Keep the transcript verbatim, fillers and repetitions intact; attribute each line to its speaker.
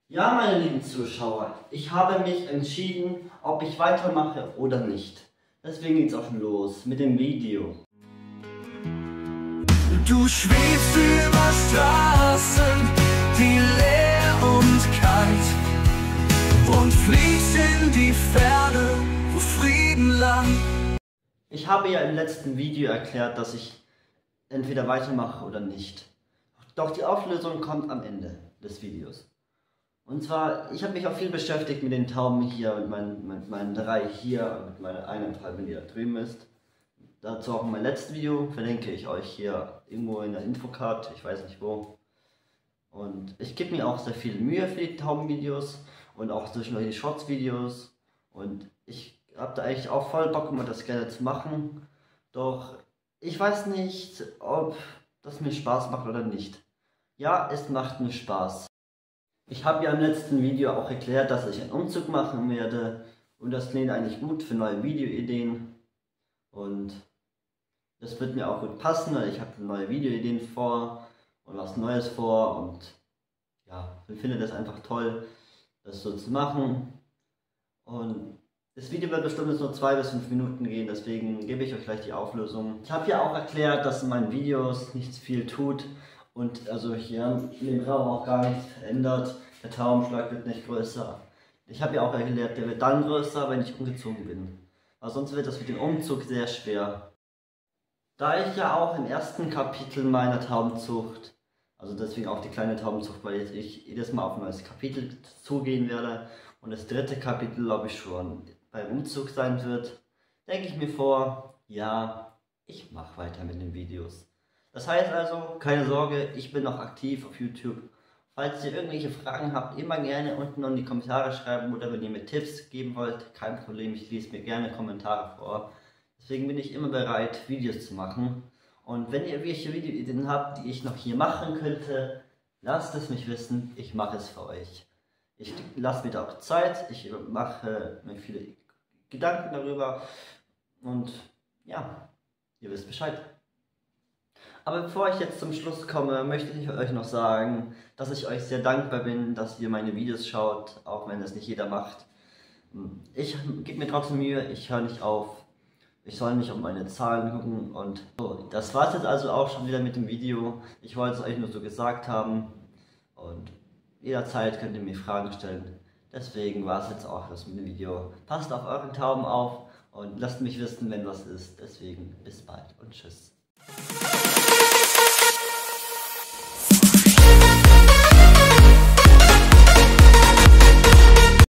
Speaker 1: Ja, meine lieben Zuschauer, ich habe mich entschieden, ob ich weitermache oder nicht. Deswegen geht's auch schon los mit dem Video.
Speaker 2: Du schwebst über Straßen, die leer und kalt, und fliegst in die Ferne, wo Frieden langt.
Speaker 1: Ich habe ja im letzten Video erklärt, dass ich entweder weitermache oder nicht. Doch die Auflösung kommt am Ende des Videos. Und zwar, ich habe mich auch viel beschäftigt mit den Tauben hier, mit meinen, mit meinen drei hier und mit meiner einen Tauben, die da drüben ist. Dazu auch in meinem letzten Video, verlinke ich euch hier irgendwo in der Infocard, ich weiß nicht wo. Und ich gebe mir auch sehr viel Mühe für die Taubenvideos und auch zwischendurch die Shorts-Videos. Und ich habe da eigentlich auch voll Bock, um das gerne zu machen. Doch ich weiß nicht, ob das mir Spaß macht oder nicht. Ja, es macht mir Spaß. Ich habe ja im letzten Video auch erklärt, dass ich einen Umzug machen werde und das klingt eigentlich gut für neue Videoideen und das wird mir auch gut passen, weil ich habe neue Videoideen vor und was Neues vor und ja, ich finde das einfach toll, das so zu machen. Und das Video wird bestimmt nur zwei bis fünf Minuten gehen, deswegen gebe ich euch gleich die Auflösung. Ich habe ja auch erklärt, dass in meinen Videos nichts viel tut. Und also hier in dem Raum auch gar nichts verändert. Der Taubenschlag wird nicht größer. Ich habe ja auch erklärt, der wird dann größer, wenn ich umgezogen bin. Aber sonst wird das mit dem Umzug sehr schwer. Da ich ja auch im ersten Kapitel meiner Taubenzucht, also deswegen auch die kleine Taubenzucht, weil jetzt ich jedes Mal auf ein neues Kapitel zugehen werde und das dritte Kapitel, glaube ich, schon beim Umzug sein wird, denke ich mir vor, ja, ich mache weiter mit den Videos. Das heißt also, keine Sorge, ich bin noch aktiv auf YouTube. Falls ihr irgendwelche Fragen habt, immer gerne unten in die Kommentare schreiben oder wenn ihr mir Tipps geben wollt, kein Problem, ich lese mir gerne Kommentare vor. Deswegen bin ich immer bereit, Videos zu machen. Und wenn ihr irgendwelche Videoideen habt, die ich noch hier machen könnte, lasst es mich wissen, ich mache es für euch. Ich lasse mir da auch Zeit, ich mache mir viele Gedanken darüber und ja, ihr wisst Bescheid. Aber bevor ich jetzt zum Schluss komme, möchte ich euch noch sagen, dass ich euch sehr dankbar bin, dass ihr meine Videos schaut, auch wenn das nicht jeder macht. Ich gebe mir trotzdem Mühe, ich höre nicht auf. Ich soll nicht auf meine Zahlen gucken und so. Das war es jetzt also auch schon wieder mit dem Video. Ich wollte es euch nur so gesagt haben und jederzeit könnt ihr mir Fragen stellen. Deswegen war es jetzt auch das mit dem Video. Passt auf euren Tauben auf und lasst mich wissen, wenn was ist. Deswegen bis bald und tschüss.